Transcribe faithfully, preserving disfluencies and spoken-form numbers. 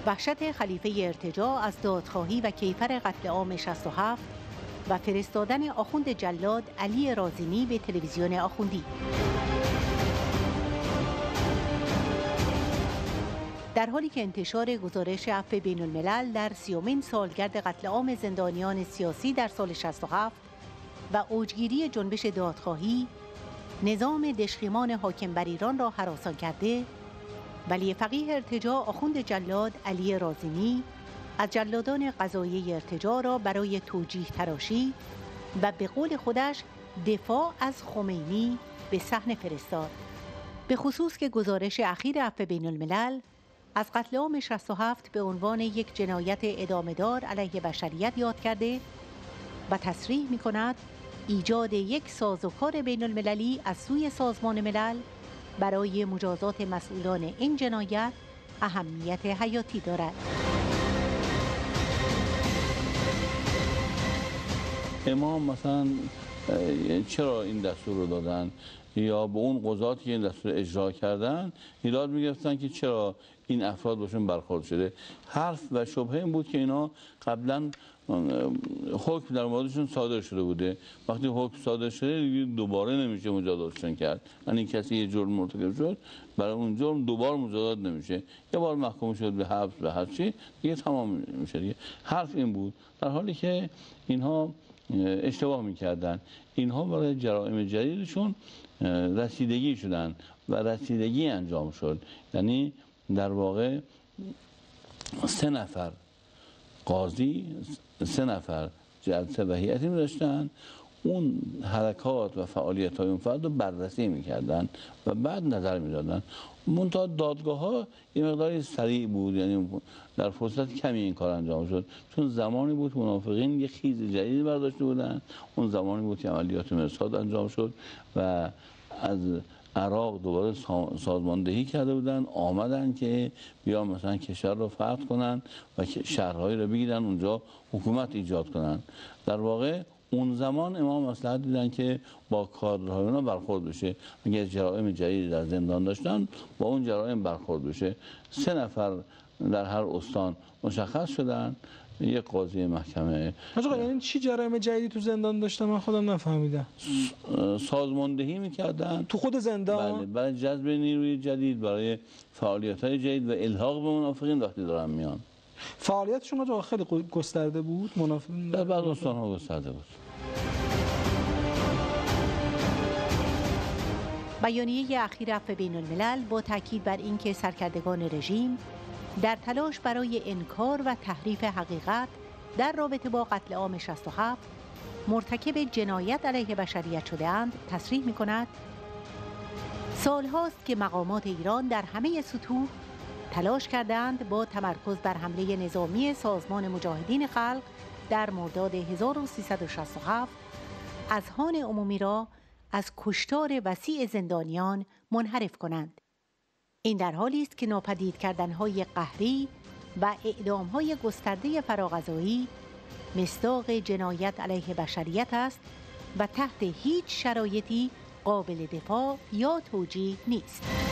وحشت خلیفه ارتجاع از دادخواهی و کیفر قتل عام شصت و هفت و فرستادن آخوند جلاد علی رازینی به تلویزیون آخوندی. در حالی که انتشار گزارش عفو بین الملل در سیومین سالگرد قتل عام زندانیان سیاسی در سال شصت و هفت و اوجگیری جنبش دادخواهی نظام دشخیمان حاکم بر ایران را هراسان کرده، ولی فقیه ارتجاع آخوند جلاد علی رازینی از جلادان قضایی ارتجاع را برای توجیه تراشی و به قول خودش دفاع از خمینی به صحنه فرستاد. به خصوص که گزارش اخیر عفو بین الملل از قتل عام شصت و هفت به عنوان یک جنایت ادامه‌دار علیه بشریت یاد کرده و تصریح می‌کند ایجاد یک سازوکار بین المللی از سوی سازمان ملل برای مجازات مسئولان این جنایت اهمیت حیاتی دارد. امام مثلا چرا این دستور رو دادن یا به اون قضاتی که این دستور اجرا کردن ایراد میگرفتن که چرا این افراد باشون برخورد شده. حرف و شبهه این بود که اینا قبلا حکم در موردشون صادر شده بوده، وقتی حکم صادر شده دوباره نمیشه مجازاتشون کرد. یعنی کسی یه جرم مرتکب شد برای اون جرم دوباره مجازات نمیشه، یه بار محکوم شد به حبس و هر چی دیگه تمام میشه دیگه. حرف این بود، در حالی که اینها اشتباه میکردن. اینها برای جرائم جدیدشون رسیدگی شدن و رسیدگی انجام شد. یعنی در واقع سه نفر قاضی، سه نفر جلسه و هیئتی می‌داشتن، اون حرکات و فعالیت های اون فرد رو بررسی میکردن و بعد نظر میدادن. منتها دادگاه ها یه مقداری سریع بود، یعنی در فرصت کمی این کار انجام شد، چون زمانی بود که منافقین یه خیز جدید برداشته بودن. اون زمانی بود که عملیات مرصاد انجام شد و از عراق دوباره سازماندهی کرده بودن، آمدن که بیان مثلا کشور رو فتح کنن و شهرهایی رو بگیرن، اونجا حکومت ایجاد کنن. در واقع اون زمان امام مصلحت دیدن که با کادرهای اونا برخورد بشه. اگر جرائم جدیدی در زندان داشتن با اون جرائم برخورد بشه. سه نفر در هر استان مشخص شدن، یک قاضی محکمه. آقا یعنی چی جرائم جدیدی تو زندان داشتن؟ من خودم نفهمیدم. سازماندهی میکردن تو خود زندان؟ بله، برای جذب نیروی جدید، برای فعالیت‌های جدید و الحاق به منافقین وقتی دارن میان. فعالیتشون آقا خیلی گسترده بود، منافقین در بعض استان‌ها گسترده بود. بیانیه اخیر عفو بین الملل با تاکید بر اینکه سرکردگان رژیم در تلاش برای انکار و تحریف حقیقت در رابطه با قتل عام شصت و هفت مرتکب جنایت علیه بشریت شده‌اند تصریح می‌کند سال‌هاست که مقامات ایران در همه سطوح تلاش کردند با تمرکز بر حمله نظامی سازمان مجاهدین خلق در مرداد هزار و سیصد و شصت و هفت اذهان عمومی را از کشتار وسیع زندانیان منحرف کنند. این در حالی است که ناپدید کردن‌های قهری و اعدام‌های گسترده فراغذایی مصداق جنایت علیه بشریت است و تحت هیچ شرایطی قابل دفاع یا توجیه نیست.